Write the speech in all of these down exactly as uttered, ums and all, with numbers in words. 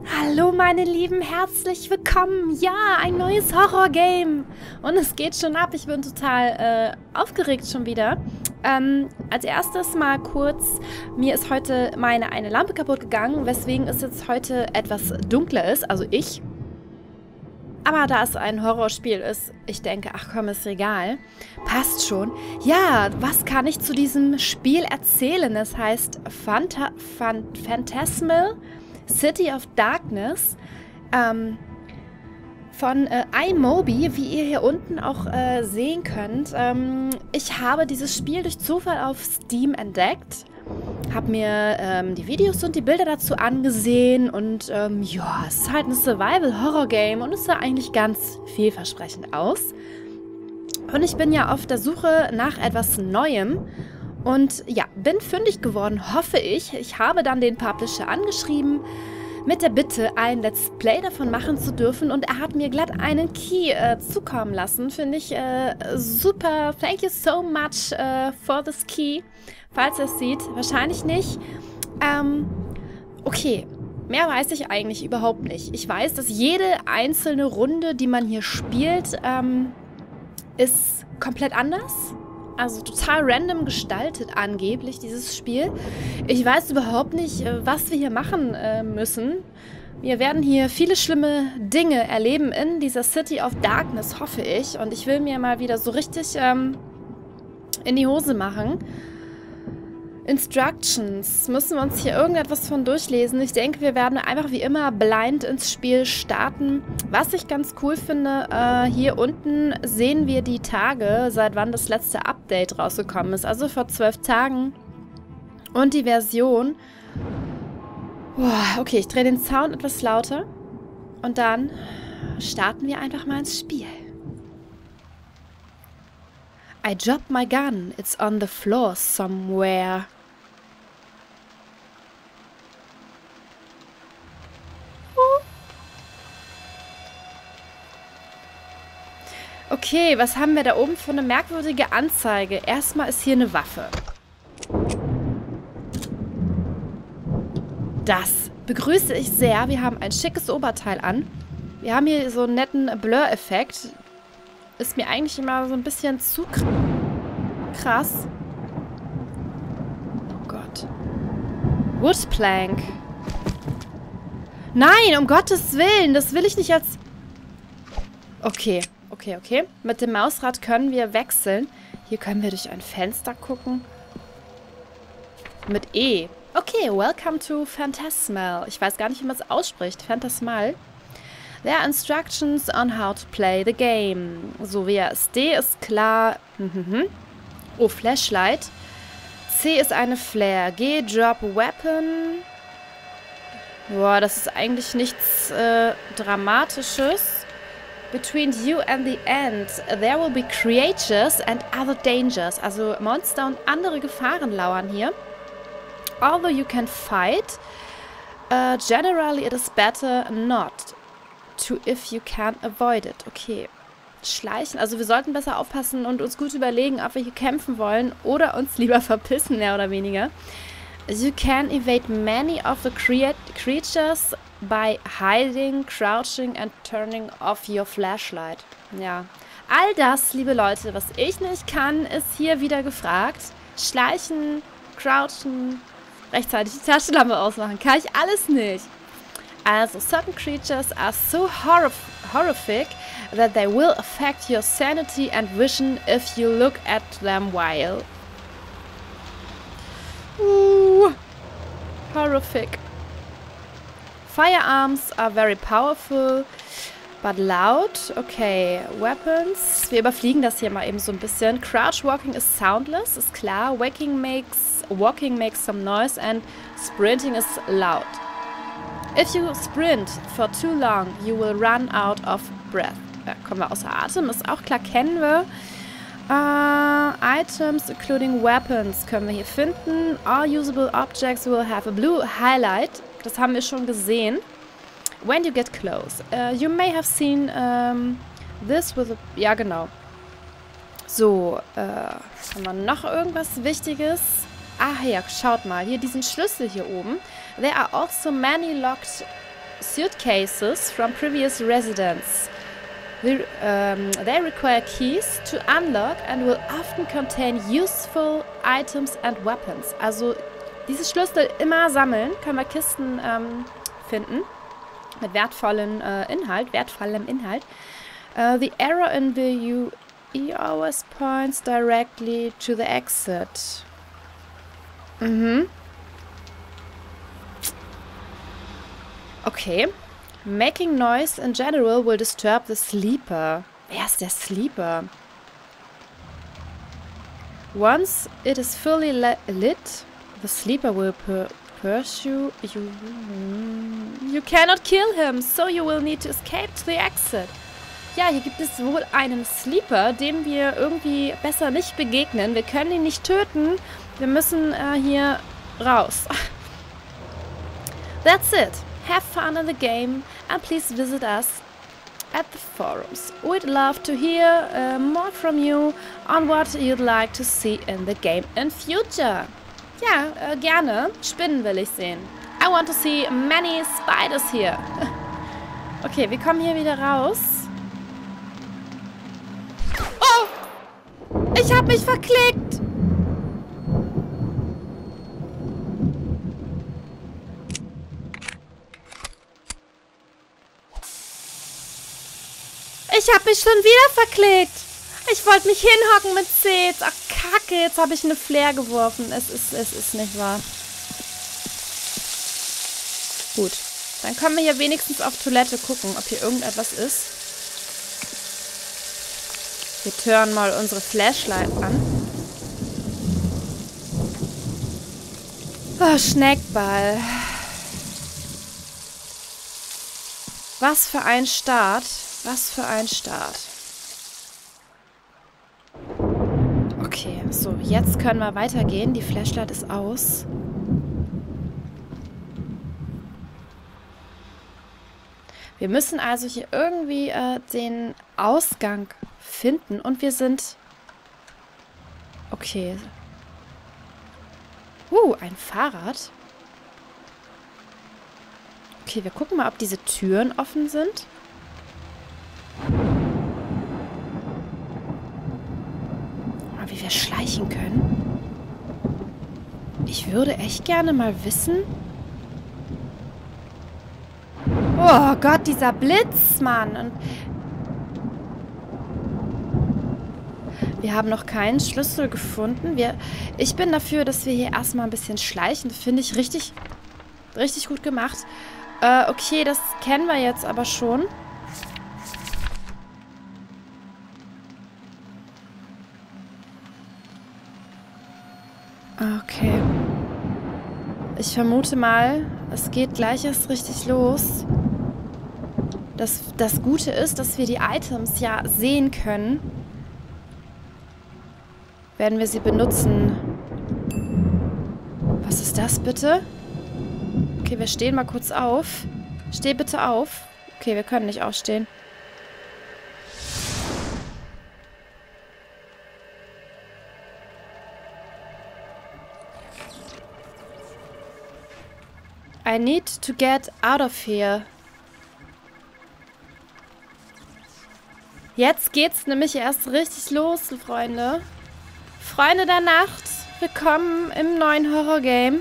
Hallo meine Lieben, herzlich willkommen. Ja, ein neues Horror-Game. Und es geht schon ab. Ich bin total äh, aufgeregt schon wieder. Ähm, als erstes mal kurz, mir ist heute meine eine Lampe kaputt gegangen, weswegen es jetzt heute etwas dunkler ist, also ich. Aber da es ein Horrorspiel ist, ich denke, ach komm, ist egal. Passt schon. Ja, was kann ich zu diesem Spiel erzählen? Es heißt Phanta Phant Phantasmal City of Darkness ähm, von äh, iMobi, wie ihr hier unten auch äh, sehen könnt. Ähm, ich habe dieses Spiel durch Zufall auf Steam entdeckt, habe mir ähm, die Videos und die Bilder dazu angesehen und ähm, ja, es ist halt ein Survival-Horror-Game und es sah eigentlich ganz vielversprechend aus. Und ich bin ja auf der Suche nach etwas Neuem. Und ja, bin fündig geworden, hoffe ich. Ich habe dann den Publisher angeschrieben, mit der Bitte, ein Let's Play davon machen zu dürfen. Und er hat mir glatt einen Key äh, zukommen lassen. Finde ich äh, super. Thank you so much uh, for this Key. Falls ihr es sieht, wahrscheinlich nicht. Ähm, okay, mehr weiß ich eigentlich überhaupt nicht. Ich weiß, dass jede einzelne Runde, die man hier spielt, ähm, ist komplett anders. Also total random gestaltet angeblich, dieses Spiel. Ich weiß überhaupt nicht, was wir hier machen äh, müssen. Wir werden hier viele schlimme Dinge erleben in dieser City of Darkness, hoffe ich. Und ich will mir mal wieder so richtig ähm, in die Hose machen. Instructions. Müssen wir uns hier irgendetwas von durchlesen? Ich denke, wir werden einfach wie immer blind ins Spiel starten. Was ich ganz cool finde, äh, hier unten sehen wir die Tage, seit wann das letzte Update rausgekommen ist. Also vor zwölf Tagen. Und die Version. Boah, okay, ich drehe den Sound etwas lauter. Und dann starten wir einfach mal ins Spiel. I dropped my gun. It's on the floor somewhere. Okay, was haben wir da oben für eine merkwürdige Anzeige? Erstmal ist hier eine Waffe. Das begrüße ich sehr. Wir haben ein schickes Oberteil an. Wir haben hier so einen netten Blur-Effekt. Ist mir eigentlich immer so ein bisschen zu krass. Oh Gott. Woodplank. Nein, um Gottes Willen. Das will ich nicht als... Okay, okay, okay. Mit dem Mausrad können wir wechseln. Hier können wir durch ein Fenster gucken. Mit E. Okay, welcome to Phantasmal. Ich weiß gar nicht, wie man es ausspricht. Phantasmal. There are instructions on how to play the game. So, W A S D ist klar. Oh, Flashlight. C ist eine Flare. G, Drop Weapon. Boah, das ist eigentlich nichts äh, Dramatisches. Between you and the end, there will be creatures and other dangers. Also Monster und andere Gefahren lauern hier. Although you can fight, uh, generally it is better not to if you can avoid it. Okay. Schleichen. Also wir sollten besser aufpassen und uns gut überlegen, ob wir hier kämpfen wollen oder uns lieber verpissen, mehr oder weniger. You can evade many of the crea creatures by hiding, crouching and turning off your flashlight. Ja. All das, liebe Leute, was ich nicht kann, ist hier wieder gefragt. Schleichen, crouchen, rechtzeitig die Taschenlampe ausmachen. Kann ich alles nicht. Also, certain creatures are so horrif horrific that they will affect your sanity and vision if you look at them while. Uh, horrific. Firearms are very powerful, but loud. Okay, weapons. Wir überfliegen das hier mal eben so ein bisschen. Crouch walking is soundless, ist klar. Walking makes, walking makes some noise and sprinting is loud. If you sprint for too long, you will run out of breath. Ja, kommen wir außer Atem, ist auch klar, kennen wir. Uh, items, including weapons, können wir hier finden. All usable objects will have a blue highlight. Das haben wir schon gesehen. When you get close. Uh, you may have seen um, this with a... Ja, genau. So, uh, haben wir noch irgendwas Wichtiges? Ah ja, schaut mal. Hier diesen Schlüssel hier oben. There are also many locked suitcases from previous residents. They, um, they require keys to unlock and will often contain useful items and weapons. Also diese Schlüssel immer sammeln, können wir Kisten ähm, finden mit wertvollen äh, Inhalt, wertvollem Inhalt. Uh, the arrow in the U E always points directly to the exit. Mhm. Okay. Making noise in general will disturb the sleeper. Wer ist der Sleeper? Once it is fully lit, the sleeper will per pursue you. You cannot kill him, so you will need to escape to the exit. Ja, hier gibt es wohl einen Sleeper, dem wir irgendwie besser nicht begegnen. Wir können ihn nicht töten. Wir müssen äh, hier raus. That's it. Have fun in the game and please visit us at the forums. We'd love to hear uh, more from you on what you'd like to see in the game in future. Ja, äh, gerne. Spinnen will ich sehen. I want to see many spiders here. Okay, wir kommen hier wieder raus. Oh! Ich hab mich verklickt! Ich hab mich schon wieder verklickt. Ich wollte mich hinhocken mit C. Ach, Kacke, jetzt habe ich eine Flair geworfen. Es ist, es ist nicht wahr. Gut, dann können wir hier wenigstens auf Toilette gucken, ob hier irgendetwas ist. Wir turnen mal unsere Flashlight an. Oh, Schneckball. Was für ein Start. Was für ein Start. Okay, so, jetzt können wir weitergehen. Die Flashlight ist aus. Wir müssen also hier irgendwie äh, den Ausgang finden und wir sind... Okay. Uh, ein Fahrrad. Okay, wir gucken mal, ob diese Türen offen sind. Mal, wie wir schleichen können. Ich würde echt gerne mal wissen... Oh Gott, dieser Blitz, Mann. Und wir haben noch keinen Schlüssel gefunden. Wir, ich bin dafür, dass wir hier erstmal ein bisschen schleichen. Das finde ich richtig, richtig gut gemacht. Äh, okay, das kennen wir jetzt aber schon. Okay. Ich vermute mal, es geht gleich erst richtig los. Das, das Gute ist, dass wir die Items ja sehen können. Werden wir sie benutzen. Was ist das bitte? Okay, wir stehen mal kurz auf. Steh bitte auf. Okay, wir können nicht aufstehen. I need to get out of here. Jetzt geht's nämlich erst richtig los, Freunde. Freunde der Nacht, willkommen im neuen Horror-Game.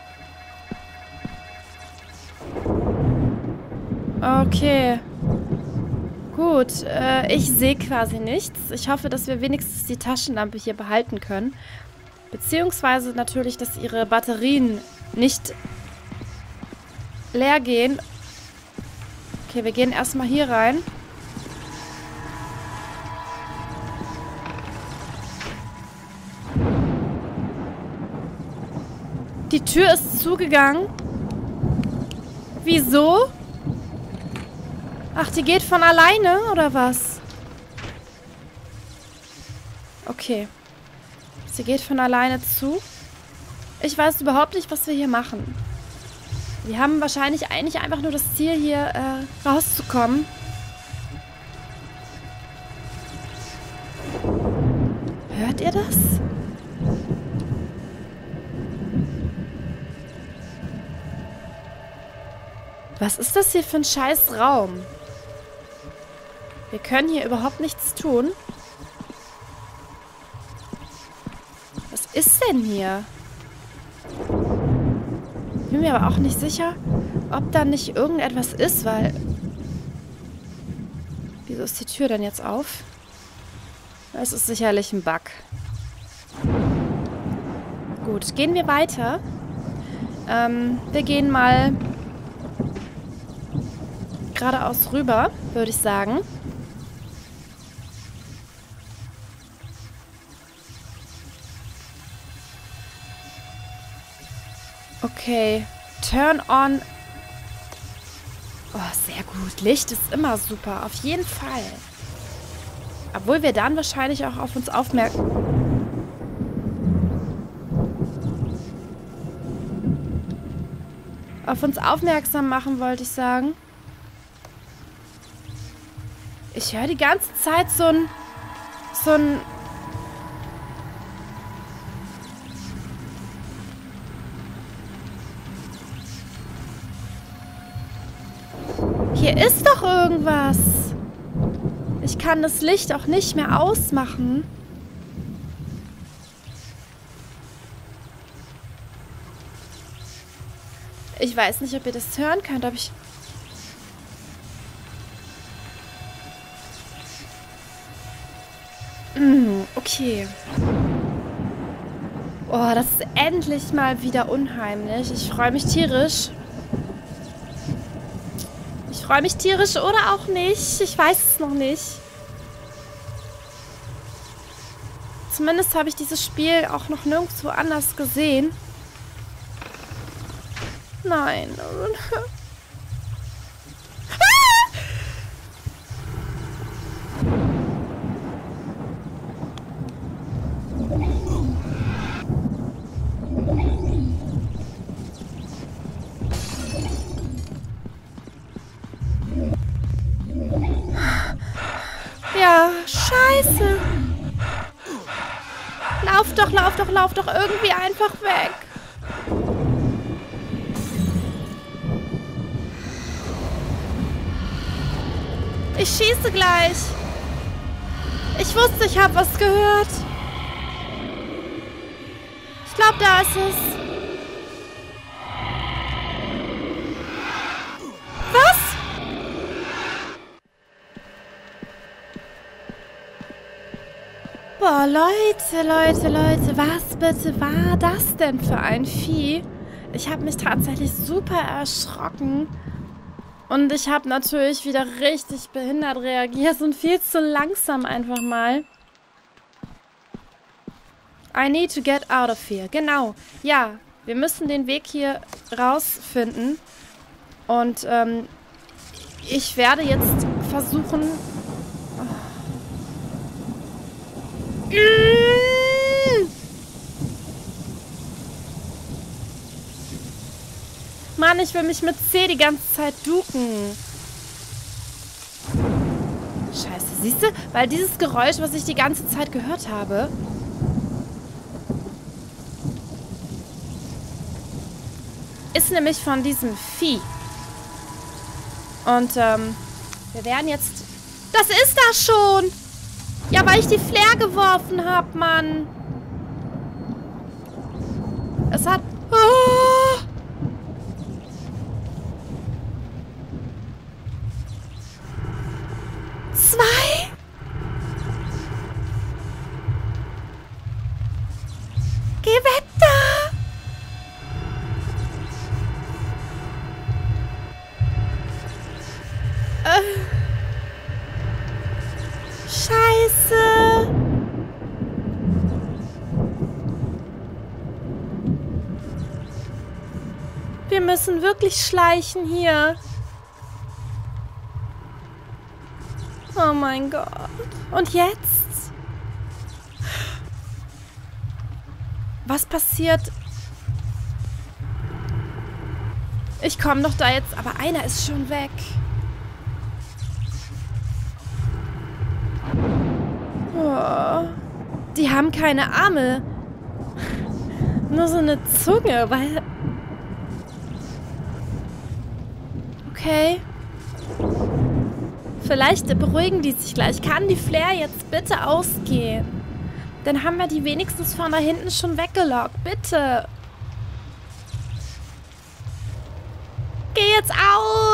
Okay. Gut, äh, ich sehe quasi nichts. Ich hoffe, dass wir wenigstens die Taschenlampe hier behalten können. Beziehungsweise natürlich, dass ihre Batterien nicht leer gehen. Okay, wir gehen erstmal hier rein. Die Tür ist zugegangen. Wieso? Ach, die geht von alleine, oder was? Okay. Sie geht von alleine zu. Ich weiß überhaupt nicht, was wir hier machen. Wir haben wahrscheinlich eigentlich einfach nur das Ziel, hier äh, rauszukommen. Hört ihr das? Was ist das hier für ein scheiß Raum? Wir können hier überhaupt nichts tun. Was ist denn hier? Ich bin mir aber auch nicht sicher, ob da nicht irgendetwas ist, weil... Wieso ist die Tür denn jetzt auf? Das ist sicherlich ein Bug. Gut, gehen wir weiter. Ähm, wir gehen mal geradeaus rüber, würde ich sagen. Okay. Turn on. Oh, sehr gut. Licht ist immer super. Auf jeden Fall. Obwohl wir dann wahrscheinlich auch auf uns aufmerken. Auf uns aufmerksam machen, wollte ich sagen. Ich höre die ganze Zeit so ein... So ein... Hier ist doch irgendwas. Ich kann das Licht auch nicht mehr ausmachen. Ich weiß nicht, ob ihr das hören könnt, ob ich... Mm, okay. Oh, das ist endlich mal wieder unheimlich. Ich freue mich tierisch. Ich freue mich tierisch oder auch nicht. Ich weiß es noch nicht. Zumindest habe ich dieses Spiel auch noch nirgendwo anders gesehen. Nein. Ja, scheiße. Lauf doch, lauf doch, lauf doch irgendwie einfach weg. Ich schieße gleich. Ich wusste, ich habe was gehört. Ich glaube, da ist es. Was? Boah, Leute, Leute, Leute, was bitte war das denn für ein Vieh? Ich habe mich tatsächlich super erschrocken. Und ich habe natürlich wieder richtig behindert reagiert und viel zu langsam einfach mal. I need to get out of here. Genau. Ja, wir müssen den Weg hier rausfinden. Und ähm, ich werde jetzt versuchen... Oh. Mm! Mann, ich will mich mit C die ganze Zeit duken. Scheiße, siehst du? Weil dieses Geräusch, was ich die ganze Zeit gehört habe... ist nämlich von diesem Vieh. Und, ähm, wir werden jetzt... Das ist das schon! Ja, weil ich die Flare geworfen habe, Mann. Es hat... Oh! Zwei? Geh weg da! Äh. Scheiße! Wir müssen wirklich schleichen hier. Oh mein Gott. Und jetzt? Was passiert? Ich komme doch da jetzt, aber einer ist schon weg. Oh. Die haben keine Arme. Nur so eine Zunge, weil... Okay. Vielleicht beruhigen die sich gleich. Kann die Flair jetzt bitte ausgehen? Dann haben wir die wenigstens von da hinten schon weggelockt. Bitte. Geh jetzt aus!